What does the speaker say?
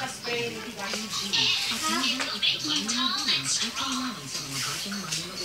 naka-spray. At hindi ito ay kailangan sa mga batang manila